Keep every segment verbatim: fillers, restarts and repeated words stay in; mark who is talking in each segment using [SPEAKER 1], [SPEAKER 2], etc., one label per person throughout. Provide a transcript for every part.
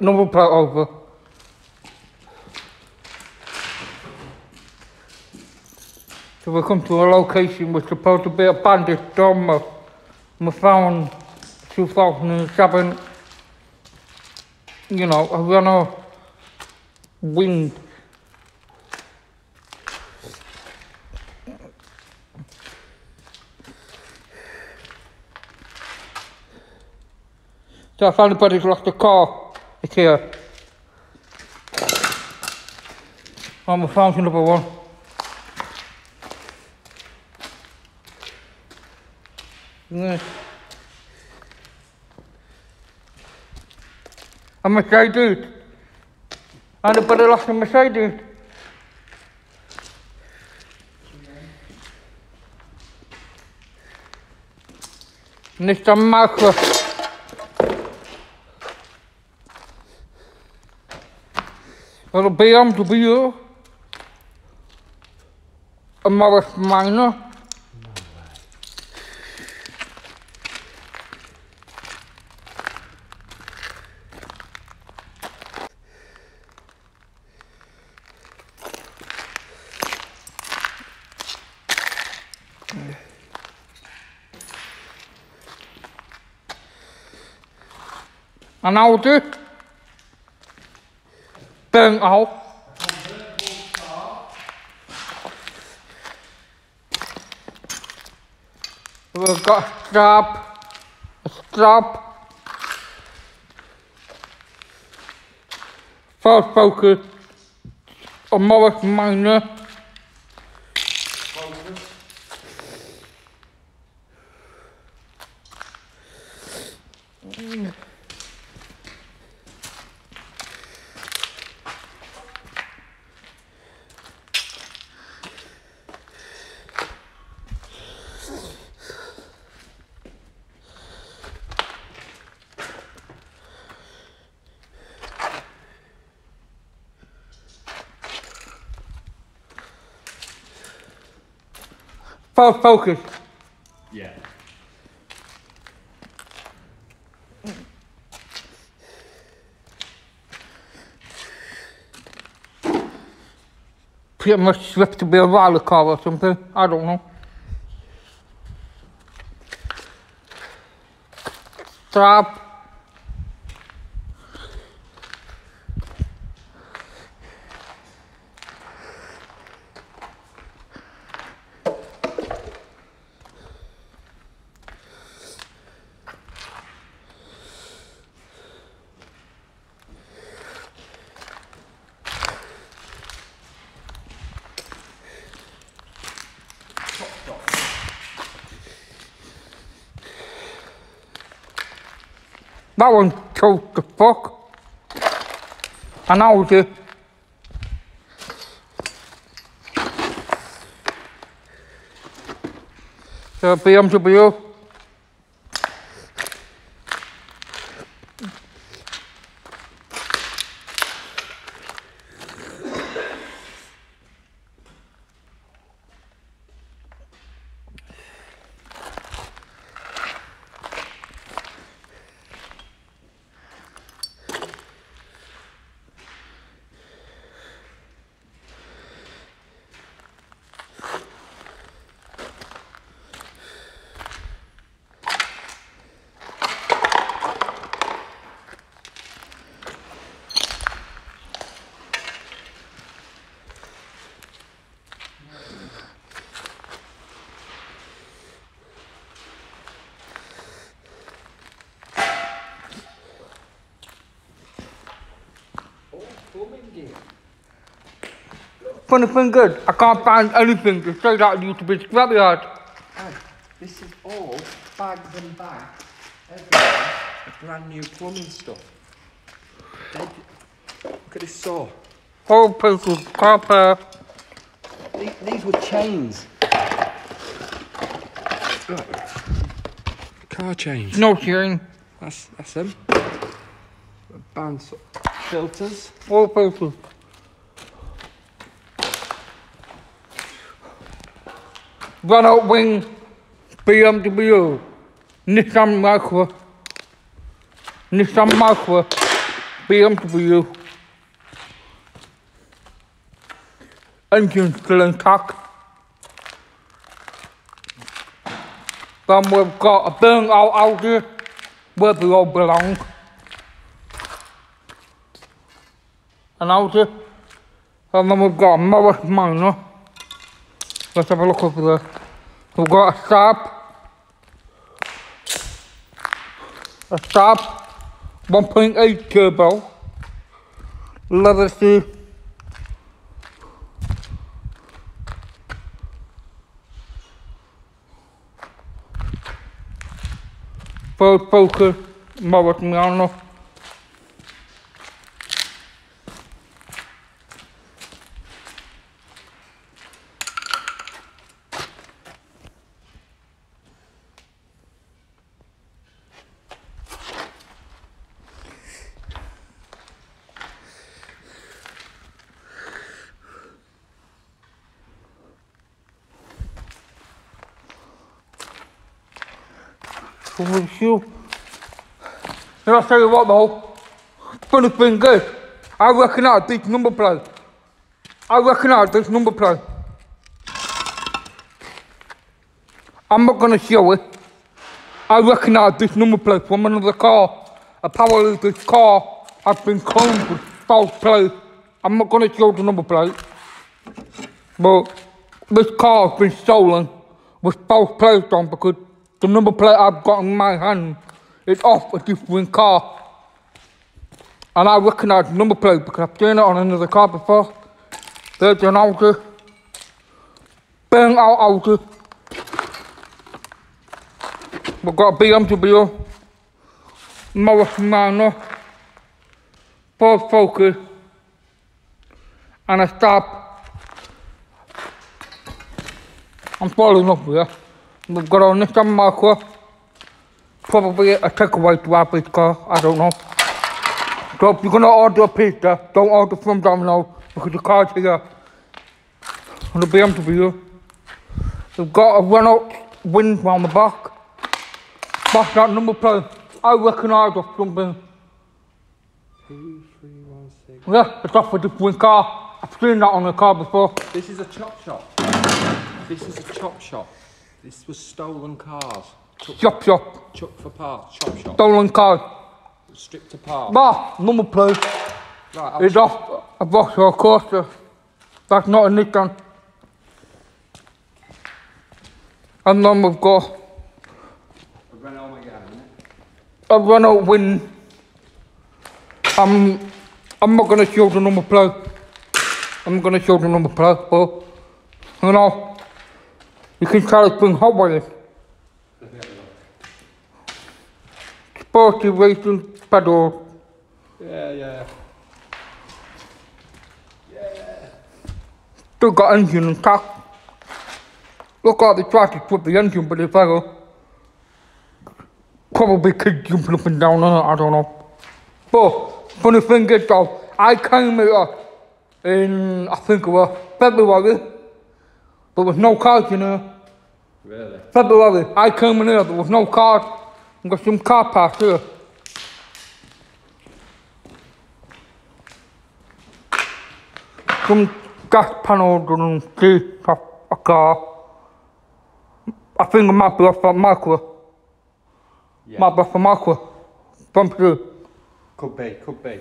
[SPEAKER 1] number plate over. So we come to a location which was supposed to be a bandit dorm. We found two thousand seven, you know, a runner wind. So if anybody's lost a car, it's here. And we found another one. Yeah. A Mercedes. Anybody lost a Mercedes? Nissan Micra. A B M W. A Morris Minor. An Audi. Burnt out. We've got a strap. A strap. Ford Focus. A Morris Minor. Ford Focus.
[SPEAKER 2] Yeah.
[SPEAKER 1] Pretty much supposed to be a rally car or something. I don't know. Strap. That one choked the fuck. And that was it. So B M W. Funny thing good, I can't find anything to say that it used to be scrapyard.
[SPEAKER 2] And this is all bags and bags everywhere of brand new plumbing stuff. Dead. Look at this saw.
[SPEAKER 1] Whole place was copper.
[SPEAKER 2] These, these were chains. Look. Car chains.
[SPEAKER 1] No chain.
[SPEAKER 2] That's that's them. Bounce filters.
[SPEAKER 1] Whole place was. Run out wing, B M W, Nissan Micra, Nissan Micra, B M W. Engine still intact. Then we've got a burnt out Audi where they all belong. An Audi. And then we've got a Morris Minor. Let's have a look over there. We've got a Saab. A Saab one point eight turbo. Leather seat. Ford Focus, Morris Minor. Holy shoot. And I'll tell you what though, funny thing is, I recognise this number plate. I recognise this number plate. I'm not gonna show it. I recognise this number plate from another car. Apparently this car has been claimed with false plate. I'm not gonna show the number plate. But this car has been stolen with false plates on because the number plate I've got in my hand is off a different car. And I recognise the number plate because I've seen it on another car before. There's an Audi. Burnt out Audi. We've got a B M W. Morris Minor. Ford Focus. And a Saab. I'm falling up here. We've got a Nissan Micra. Probably a takeaway driver's car, I don't know. So if you're gonna order a pizza, don't order from Domino's because the car's here. On the B M W. We've got a Renault Wind round the back. That's that number plate. I recognise it something.
[SPEAKER 2] Two, three, one, six.
[SPEAKER 1] Yeah, it's off a different car. I've seen that on a car before.
[SPEAKER 2] This is a chop shop. This is a chop shop. This was stolen cars. Took,
[SPEAKER 1] Shop shop.
[SPEAKER 2] Chuck for parts. Chop shop.
[SPEAKER 1] Stolen car.
[SPEAKER 2] Stripped apart.
[SPEAKER 1] Bah, number plate.
[SPEAKER 2] Right, I'll
[SPEAKER 1] It's off a Vauxhall Corsa. That's not a Nissan. And then we've got
[SPEAKER 2] a Renault again, isn't it?
[SPEAKER 1] a Renault Wind. I'm, I'm not gonna show the number plate. I'm gonna show the number plate, but you know, you can tell it's been hot with it. Sporty racing pedals.
[SPEAKER 2] Yeah, yeah. Yeah.
[SPEAKER 1] Still got engine intact. Look like they tried to put the engine, but they failed. Probably kids jumping up and down on it, I don't know. But funny thing is though, I came here in, I think it was February. There was no cars in here.
[SPEAKER 2] Really?
[SPEAKER 1] February, I came in here, there was no cars. I've got some car parts here. Some gas panels and seats of a car. I think it might be off that Micra.
[SPEAKER 2] Yeah.
[SPEAKER 1] Might be off the Micra. From through.
[SPEAKER 2] Could be, could be.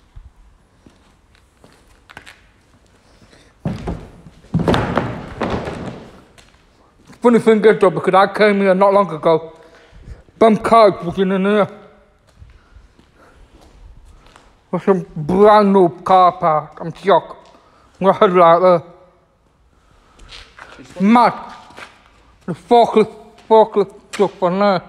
[SPEAKER 1] Funny thing is though, because I came here not long ago, them cars was in here. With some brand new car park, I'm shocked. With a headlight there. Mad. The forklift, forklift stuff on there.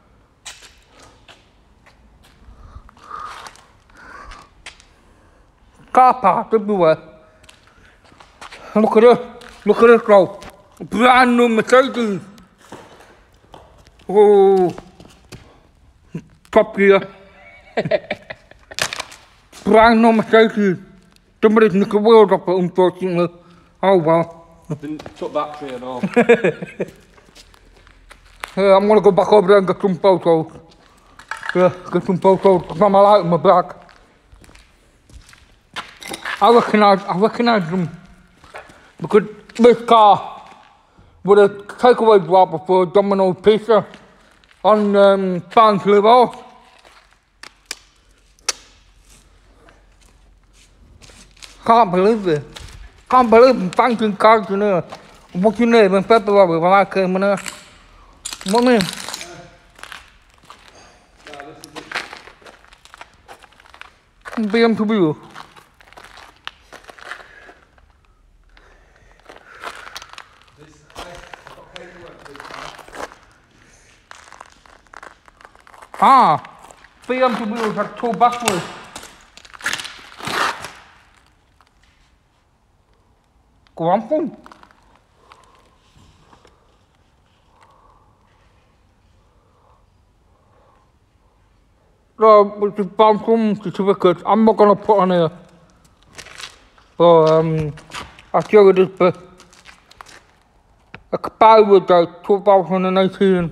[SPEAKER 1] Car parks everywhere. And look at this, look at this though. Brand new Mercedes. Oh, Top Gear. Brand new Mercedes. Somebody's nicked the wheels off it, unfortunately. Oh well.
[SPEAKER 2] Didn't took battery and all.
[SPEAKER 1] Yeah, I'm gonna go back over there and get some photos. Yeah, get some photos. I've got my light in my bag. I recognise, I recognise them. Because this car with a takeaway driver for Domino's Pizza on um, Barnsley Road. Can't believe it. Can't believe I'm thanking cars in here. What's your name in February when I came in here? What name? B M W. Ah, B M W had two batteries. Grumpy. So, with the Bantam certificate, I'm not gonna put on here. So, um, I'll show you this bit. Expired date two thousand eighteen.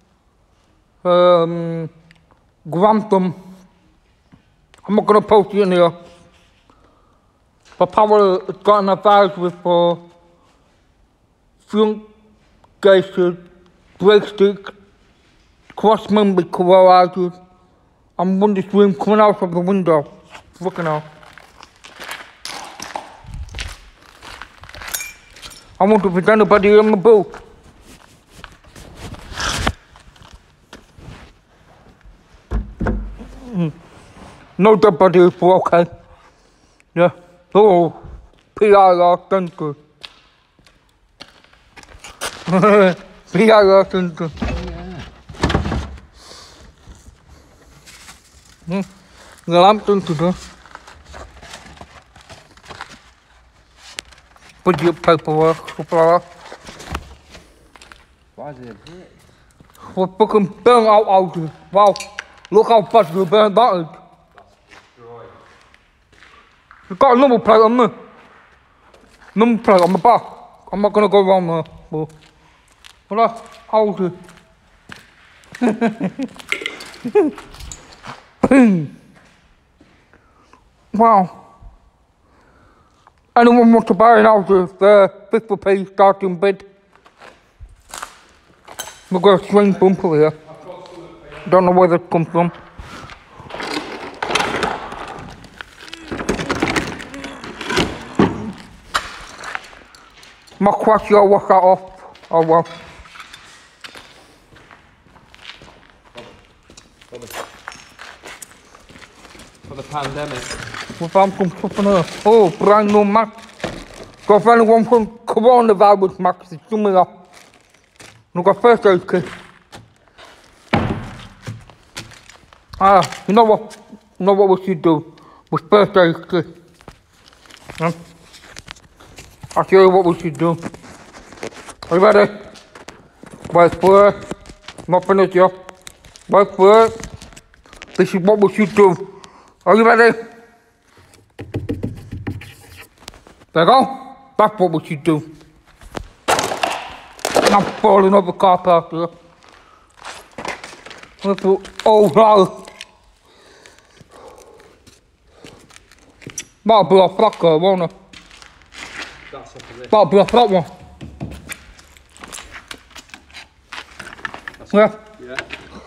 [SPEAKER 1] Um, Grantham. I'm not gonna post it in here. But Power has got an advisory for front gated, brake stick, cross member corrosion, and one stream coming out of the window. Fucking hell. I wonder if there's anybody in the boat. Mm. No dead bodies, but okay. Yeah. Oh, P R R, thank you. P R R, thank you. Hmm. The lamp, thank you. Budget paperwork, stuff like that.
[SPEAKER 2] Why is it a brick?
[SPEAKER 1] We're fucking burnt out houses. Wow. Look how fast we burned that is. You've got a number plate on me. Number plate on my back. I'm not gonna go around there. But well, that's houses. Wow. Anyone wants to buy an house with uh, fifty p starting bid? We've got a strange bumper here. Don't know where that comes from. My question, I'll wash that off. Oh well.
[SPEAKER 2] For the, for the pandemic.
[SPEAKER 1] We found some stuff in here. Oh, brand new Mac. So if anyone from coronavirus Max is coming up, we've got first aid kit. Ah, you know what? You know what we should do with first aid kit? Huh? I'll show you what we should do. Are you ready? Wait for it. Not finished yet. Wait for it. This is what we should do. Are you ready? There you go. That's what we should do. I'm falling over the car park here. Oh no. That'll be off that girl, won't it?
[SPEAKER 2] That's up to this.
[SPEAKER 1] That'll be off that one.
[SPEAKER 2] That's
[SPEAKER 1] Yeah.
[SPEAKER 2] Yeah.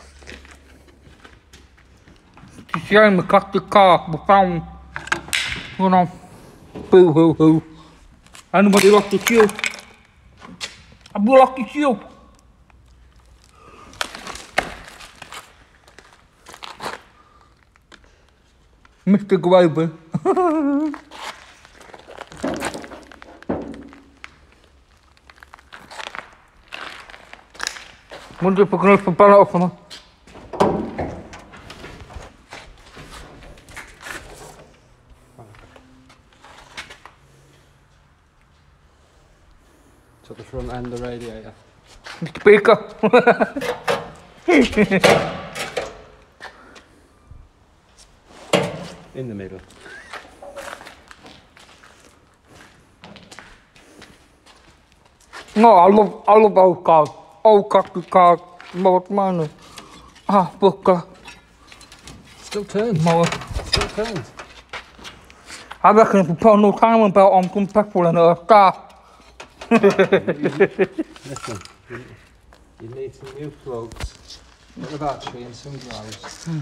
[SPEAKER 1] It's a shame we got the car. We found, you know, boo hoo hoo. Anybody lost the shoe? Have you lost the shoe? Mister Grover. Wonder if we can open it up for me.
[SPEAKER 2] To the front end of the radiator.
[SPEAKER 1] The speaker.
[SPEAKER 2] In the middle.
[SPEAKER 1] No, I love, I love old cars. Old cocky cars. More money. Ah, book.
[SPEAKER 2] Still turns.
[SPEAKER 1] More.
[SPEAKER 2] Still turns.
[SPEAKER 1] I reckon if we put a no timing belt on some petrol and it'll start.
[SPEAKER 2] Listen, you, you need some new plugs, put the battery and some gloves.
[SPEAKER 1] Mm.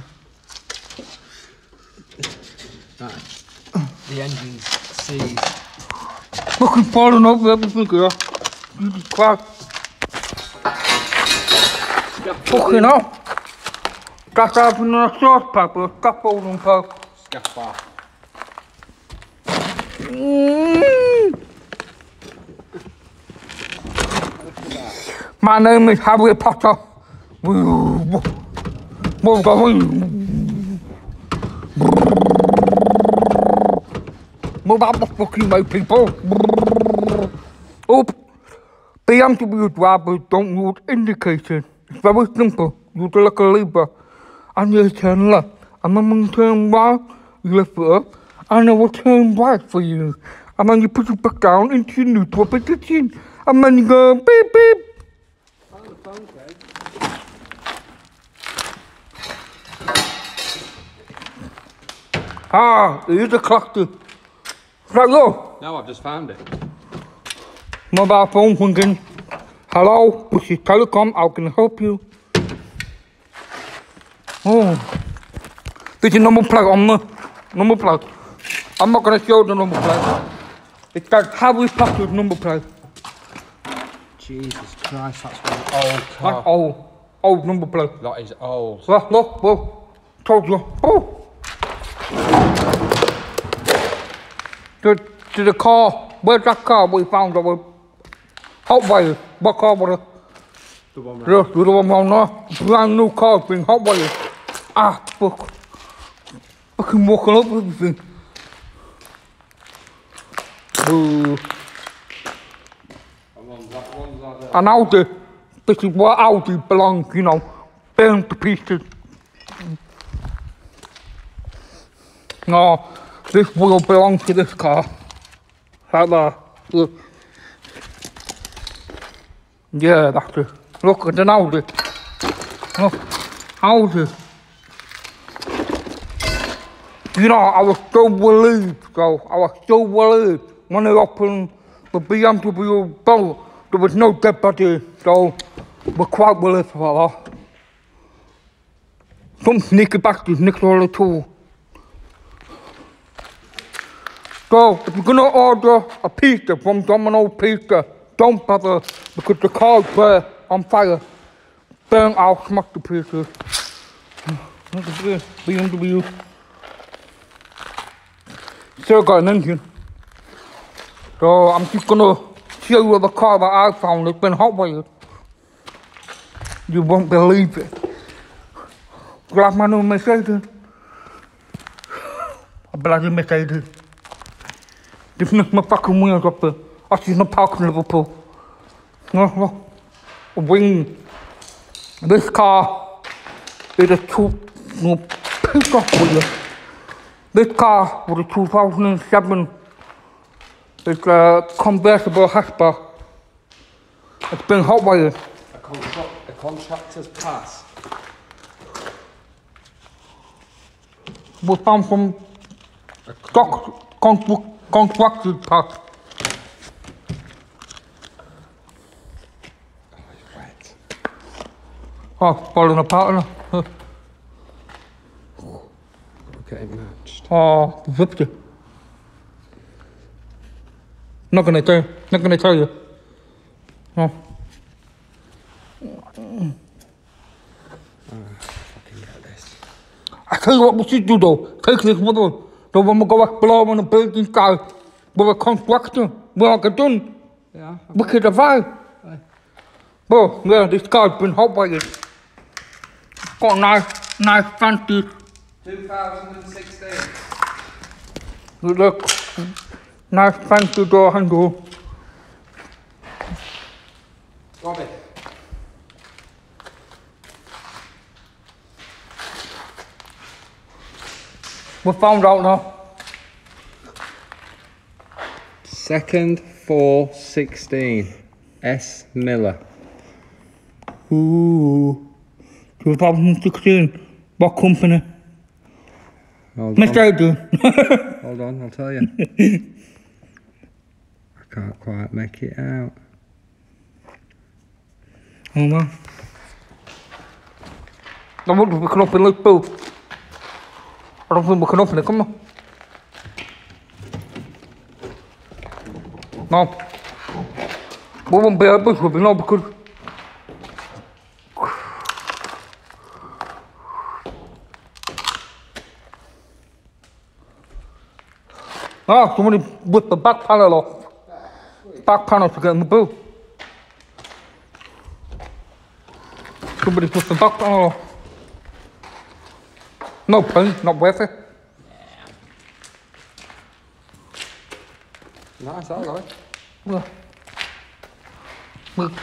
[SPEAKER 2] Right. The engine's seized.
[SPEAKER 1] Fucking falling over everything, girl. Jesus Christ. Fucking hell. That's happening on a sauce pack with a scaffolding post.
[SPEAKER 2] Scaff bar.
[SPEAKER 1] Mm. My name is Harry Potter. We're going. Move out the fucking way, people. Oop. B M W drivers don't use indicators. It's very simple. You look a lever and you turn left. And then when you turn right, you lift it up and it will turn right for you. And then you put it back down into your neutral position. And then you go beep beep. Ah, here's a cluster. Right, go.
[SPEAKER 2] No, I've just found it.
[SPEAKER 1] Mobile phone thinking, hello, this is Telecom, how can I help you? Oh, this is number plate on the number plate. I'm not going to show the number plate. It's got Harry Potter's number plate.
[SPEAKER 2] Jesus Christ, that's one old car.
[SPEAKER 1] That's old, old number plate.
[SPEAKER 2] That is old.
[SPEAKER 1] Look, look, look, told you. Oh. To, to the car, where's that car we found over Hot Wheels? What car was it?
[SPEAKER 2] The one
[SPEAKER 1] Yeah, the one round there. Brand new car being Hot Wheels. Ah, fuck. Fucking walking up with everything. Boo. An Audi. This is where Audi belongs, you know. Burned to pieces. No, this wheel belongs to this car. Right there. Look. Yeah, that's it. Look at an Audi. Look, Audi. You know, I was so relieved, though. I was so relieved when they opened the B M W boat. There was no dead body, so we're quite relieved for that. Some sneaky bastards nicked all the tools. So, if you're gonna order a pizza from Domino's Pizza, don't bother because the car's there on fire. Burn out, smash the pieces. Look at this, B M W. Still got an engine. So, I'm just gonna show you the car that I found. It's been Hot Wheels. You won't believe it. Grab my new Mercedes. A bloody Mercedes. Just knocked my fucking wheels off the... I see no parking in Liverpool. No, no. A wing. This car is a two... No, piss off with you. This car was a two thousand seven. It's a convertible hatchback. It's been Hot Wheels.
[SPEAKER 2] A, contra a contractor's pass.
[SPEAKER 1] We found from stock construct. Constructed part.
[SPEAKER 2] Oh, it's wet.
[SPEAKER 1] Oh, falling apart now. Huh.
[SPEAKER 2] Look at it matched.
[SPEAKER 1] Oh, zipped it. Not gonna tell you. Not gonna tell you. No.
[SPEAKER 2] Oh, fucking get this.
[SPEAKER 1] I tell you what we should do though. Take this with us. So when we go exploring the building site with a construction, we're all done.
[SPEAKER 2] Yeah.
[SPEAKER 1] We could survive.
[SPEAKER 2] Aye.
[SPEAKER 1] Bro, yeah, this car's been Hot Wheels. Got nice, nice fancy.
[SPEAKER 2] two thousand sixteen.
[SPEAKER 1] Look, nice fancy door handle.
[SPEAKER 2] Got it.
[SPEAKER 1] We found out now.
[SPEAKER 2] Second four sixteen. S Miller.
[SPEAKER 1] Ooh, twenty sixteen. What company?
[SPEAKER 2] Hold
[SPEAKER 1] Mister
[SPEAKER 2] on.
[SPEAKER 1] Adrian.
[SPEAKER 2] Hold on, I'll tell you. I can't quite make it out.
[SPEAKER 1] Hold on. I want to pick up in Liverpool. I don't think we can open it, come on. No. We won't be able to, we know, because... Ah, somebody whipped the back panel off. Back panel to get in the boot. Somebody put the back panel off. No pain, not worth it.
[SPEAKER 2] Nice, I like.
[SPEAKER 1] Well, well.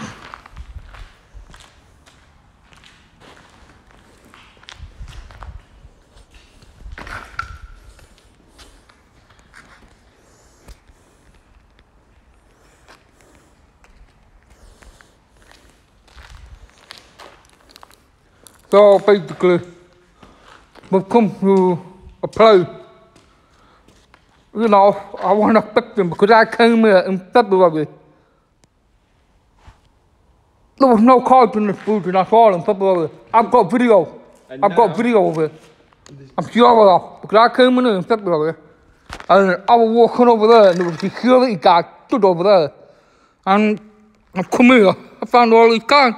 [SPEAKER 1] So basically, we've come to a place. You know, I wasn't expecting because I came here in February. There was no cards in this building at all in February. I've got video.
[SPEAKER 2] And
[SPEAKER 1] I've got
[SPEAKER 2] now-
[SPEAKER 1] video of it. I'm sure of that because I came in here in February and I was walking over there and there was a security guard stood over there. And I've come here, I found all these cards.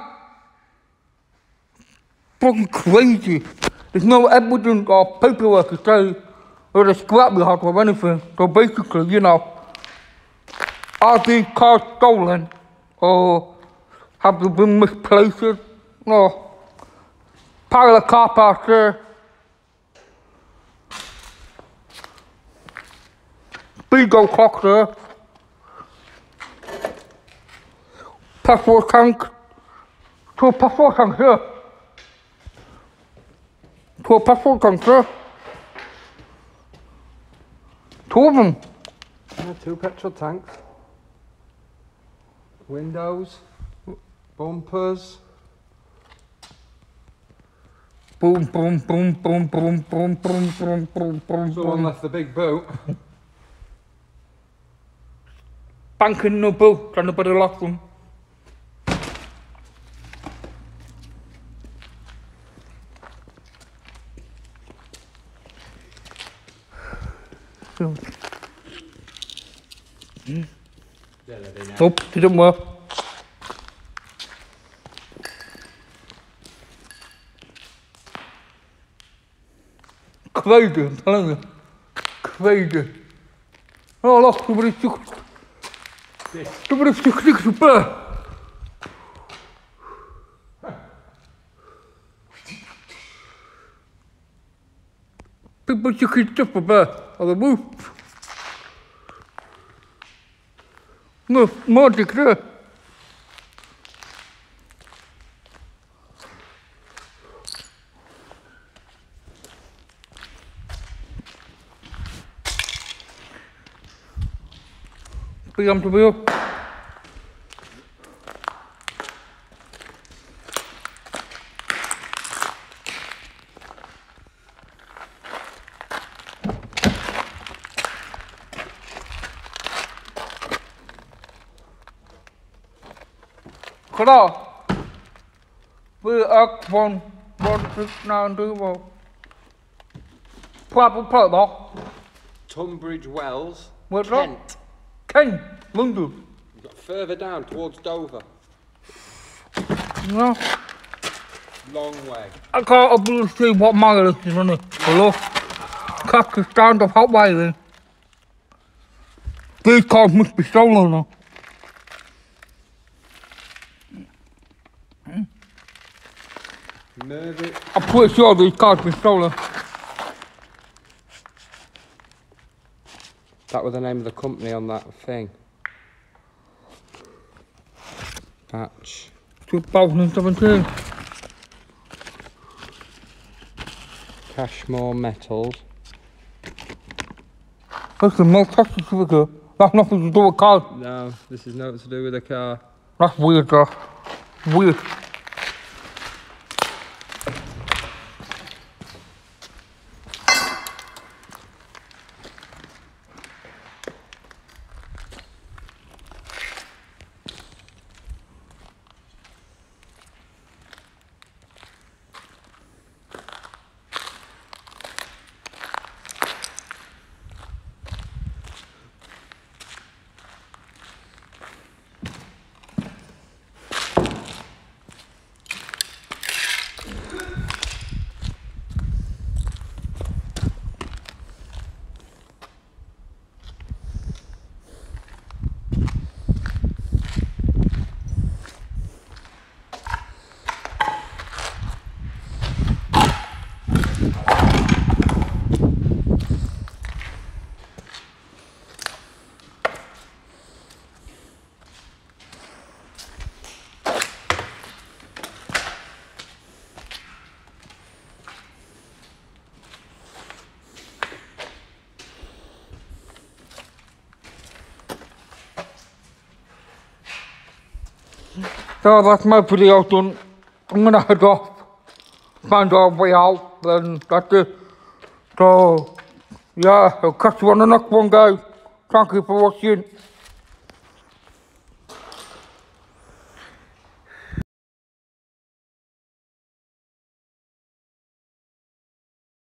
[SPEAKER 1] Fucking crazy. There's no evidence or paperwork to say or a scrapyard or anything. So basically, you know, are these cars stolen or have they been misplaced? No. Pile of car parts there. Speedo clock there. Petrol tank. Two petrol tanks here. Two petrol tanks there. Two of them.
[SPEAKER 2] Yeah, two petrol tanks. Windows. Bumpers.
[SPEAKER 1] Boom, boom, boom, boom, boom, boom, boom, boom, boom, boom,
[SPEAKER 2] Someone
[SPEAKER 1] boom.
[SPEAKER 2] left the big boot.
[SPEAKER 1] Banking no boot, trying to put a lock them. So. Nope, didn't work. Crazy, I'm telling you. Crazy. Oh look, somebody took somebody took six to bear. People took his stuff up there on the roof. No, magic there. B M W. Hello. We are one, one, six, nine, two, one. Proper protocol.
[SPEAKER 2] Tunbridge Wells.
[SPEAKER 1] Where's that?
[SPEAKER 2] Kent.
[SPEAKER 1] Ken, London.
[SPEAKER 2] You've got further down towards Dover.
[SPEAKER 1] No.
[SPEAKER 2] Long way.
[SPEAKER 1] I can't believe see what mile this is on it. Hello? Catch the stand of hot wiring. These cars must be stolen now.
[SPEAKER 2] Mervyn.
[SPEAKER 1] I'm pretty sure these cars been stolen.
[SPEAKER 2] That was the name of the company on that thing. Patch.
[SPEAKER 1] twenty seventeen.
[SPEAKER 2] Cashmore Metals.
[SPEAKER 1] That's the most tax certificate. That's nothing to do with cars.
[SPEAKER 2] No, this is nothing to do with the car.
[SPEAKER 1] That's weird, though. Weird. So that's my video done. I'm gonna head off, find our way out, and that's it. So, yeah, I'll catch you on the next one, guys. Thank you for watching.